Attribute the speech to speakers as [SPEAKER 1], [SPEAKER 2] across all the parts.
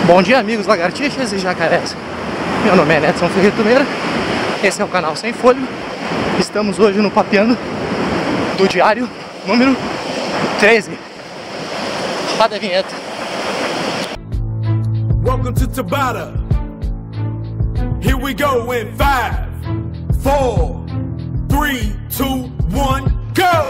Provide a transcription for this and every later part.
[SPEAKER 1] Bom dia, amigos lagartixas e jacarés. Meu nome é Nedson Ferreira. Esse é o canal Sem Fôlego. Estamos hoje no Papeando do diário número 13. Roda a vinheta.
[SPEAKER 2] Welcome to Tabata. Here we go in 5, 4, 3, 2, 1, go!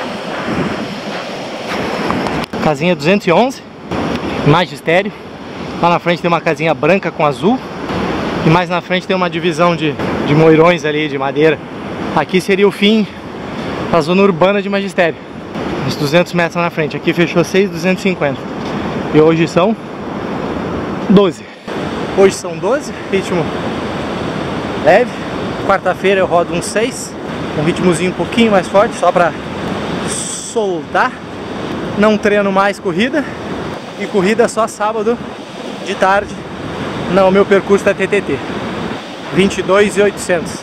[SPEAKER 1] Casinha 211, magistério. Lá na frente tem uma casinha branca com azul. E mais na frente tem uma divisão de moirões ali, de madeira. Aqui seria o fim da zona urbana de magistério. Uns 200 metros na frente. Aqui fechou 6,250. E hoje são 12. Hoje são 12, ritmo leve. Quarta-feira eu rodo uns 6. Um ritmozinho um pouquinho mais forte, só pra soltar. Não treino mais corrida. E corrida só sábado de tarde. Não, o meu percurso da TTT 22.800.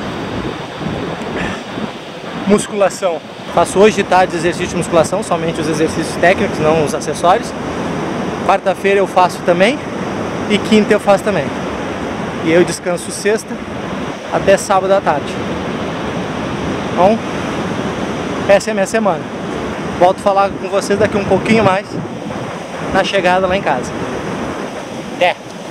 [SPEAKER 1] Musculação. Faço hoje de tarde exercício de musculação, somente os exercícios técnicos, não os acessórios. Quarta-feira eu faço também. E quinta eu faço também. E eu descanso sexta até sábado à tarde. Então, essa é a minha semana. Volto a falar com vocês daqui um pouquinho mais na chegada lá em casa. Até!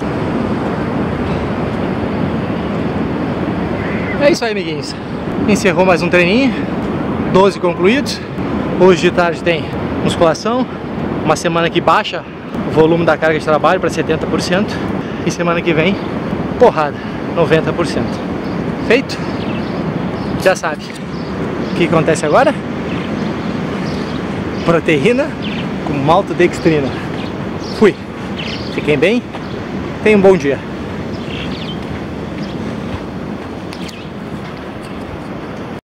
[SPEAKER 1] É isso aí, amiguinhos. Encerrou mais um treininho. 12 concluídos. Hoje de tarde tem musculação. Uma semana que baixa o volume da carga de trabalho para 70%. E semana que vem, porrada, 90%. Feito? Já sabe. O que acontece agora? Proteína com maltodextrina. Fui. Fiquem bem. Tenham um bom dia.